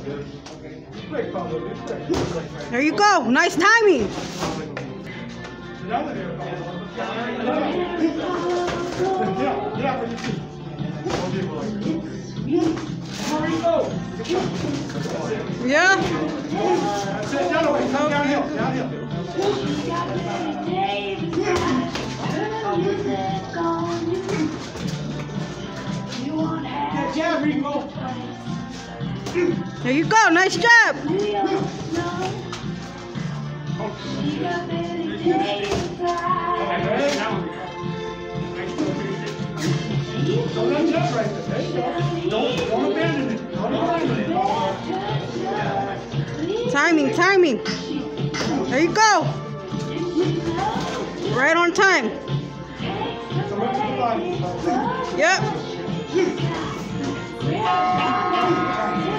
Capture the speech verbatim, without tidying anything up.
There you go. Nice timing. Yeah. There you go. Nice job. Timing, timing. There you go. Right on time. Yep.